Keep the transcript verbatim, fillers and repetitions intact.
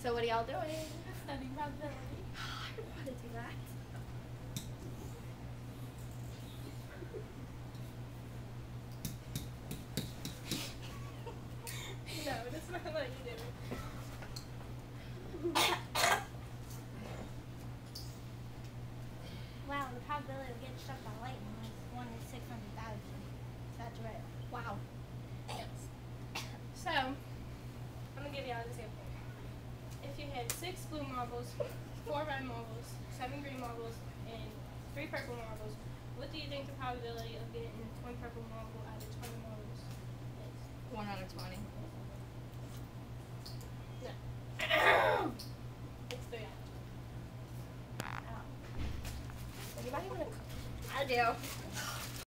So what are y'all doing? Studying probability. I don't want to do that. No, that's not what you do. Wow, the probability of getting struck by lightning is one in six hundred thousand. That's right. Wow. Yes. So, I'm going to give y'all an example. If you had six blue marbles, four red marbles, seven green marbles, and three purple marbles, what do you think the probability of getting one purple marble out of twenty marbles is? One out of twenty. No. It's three out of twenty. Anybody want to? I do.